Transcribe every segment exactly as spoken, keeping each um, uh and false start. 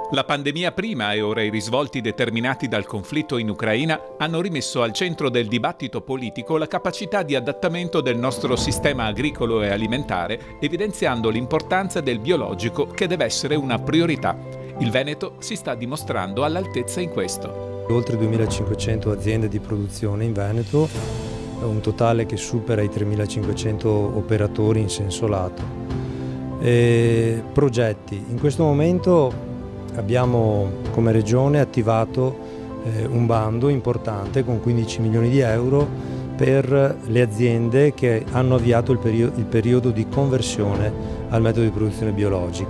La pandemia prima e ora i risvolti determinati dal conflitto in Ucraina hanno rimesso al centro del dibattito politico la capacità di adattamento del nostro sistema agricolo e alimentare, evidenziando l'importanza del biologico che deve essere una priorità. Il Veneto si sta dimostrando all'altezza in questo. Oltre duemilacinquecento aziende di produzione in Veneto, un totale che supera i tremilacinquecento operatori in senso lato. E progetti. In questo momento abbiamo come regione attivato eh, un bando importante con quindici milioni di euro per le aziende che hanno avviato il, perio- il periodo di conversione al metodo di produzione biologica.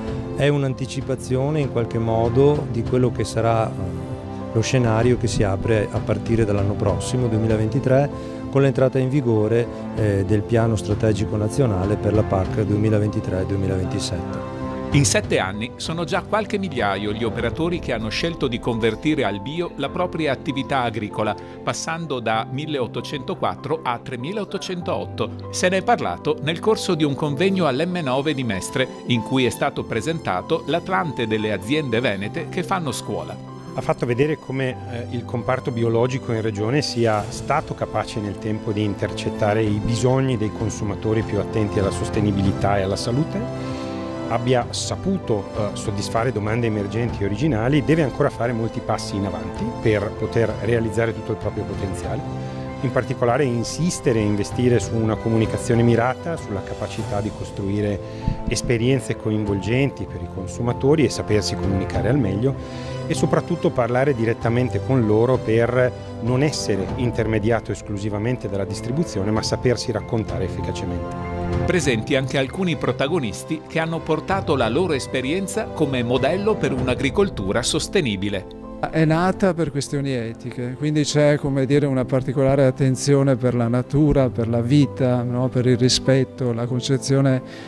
È un'anticipazione in qualche modo di quello che sarà lo scenario che si apre a partire dall'anno prossimo, duemilaventitré, con l'entrata in vigore eh, del piano strategico nazionale per la P A C duemilaventitré duemilaventisette. In sette anni sono già qualche migliaio gli operatori che hanno scelto di convertire al bio la propria attività agricola, passando da milleottocentoquattro a tremilaottocentootto. Se ne è parlato nel corso di un convegno all'M nove di Mestre, in cui è stato presentato l'Atlante delle aziende venete che fanno scuola. Ha fatto vedere come eh, il comparto biologico in regione sia stato capace nel tempo di intercettare i bisogni dei consumatori più attenti alla sostenibilità e alla salute, abbia saputo eh, soddisfare domande emergenti e originali, deve ancora fare molti passi in avanti per poter realizzare tutto il proprio potenziale, in particolare insistere e investire su una comunicazione mirata, sulla capacità di costruire esperienze coinvolgenti per i consumatori e sapersi comunicare al meglio, e soprattutto parlare direttamente con loro per non essere intermediato esclusivamente dalla distribuzione, ma sapersi raccontare efficacemente. Presenti anche alcuni protagonisti che hanno portato la loro esperienza come modello per un'agricoltura sostenibile. È nata per questioni etiche, quindi c'è, come dire, una particolare attenzione per la natura, per la vita, no? Per il rispetto, la concezione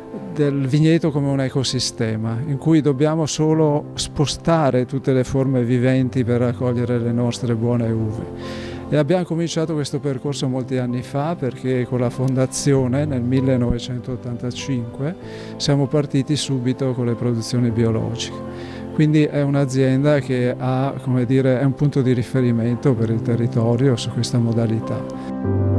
del vigneto come un ecosistema in cui dobbiamo solo spostare tutte le forme viventi per raccogliere le nostre buone uve. E abbiamo cominciato questo percorso molti anni fa, perché con la fondazione nel millenovecentottantacinque siamo partiti subito con le produzioni biologiche. Quindi è un'azienda che ha, come dire, è un punto di riferimento per il territorio su questa modalità.